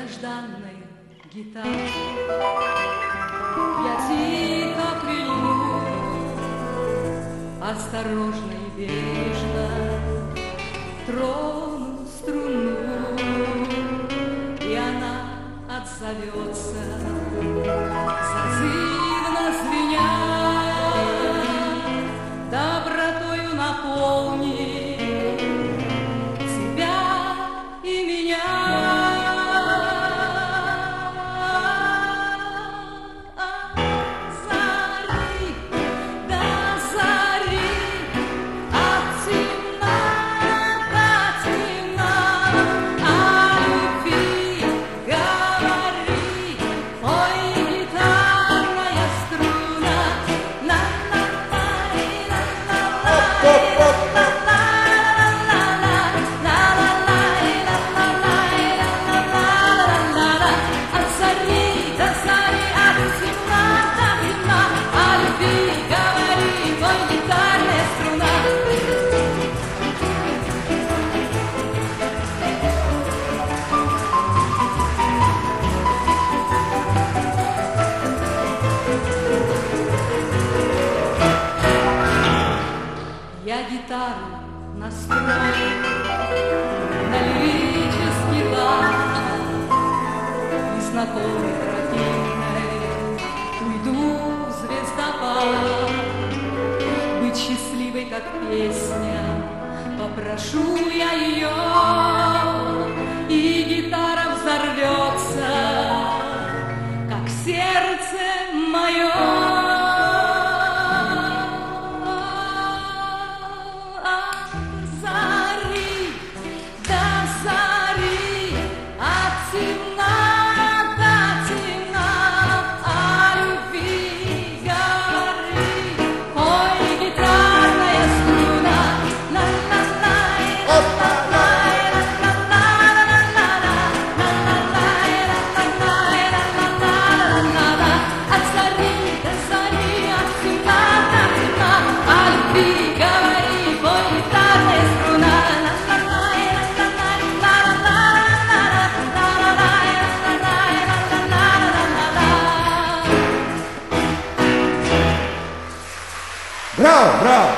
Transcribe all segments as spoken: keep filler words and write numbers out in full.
долгожданной гитары. Я тихо прильну, осторожно и бережно трону струну, и она отзовется, зазывно звеня, добротою наполни тебя и меня. Я гитару настрою на лирический лад, незнакомой тропинкой уйду в звездопад. Быть счастливой, как песня, попрошу я ее, и гитара взорвется, как сердце мое. Браво, браво!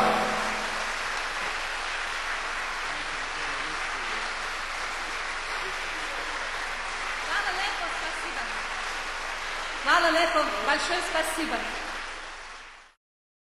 Hvala lepo, spasiba. Hvala lepo, большое спасибо.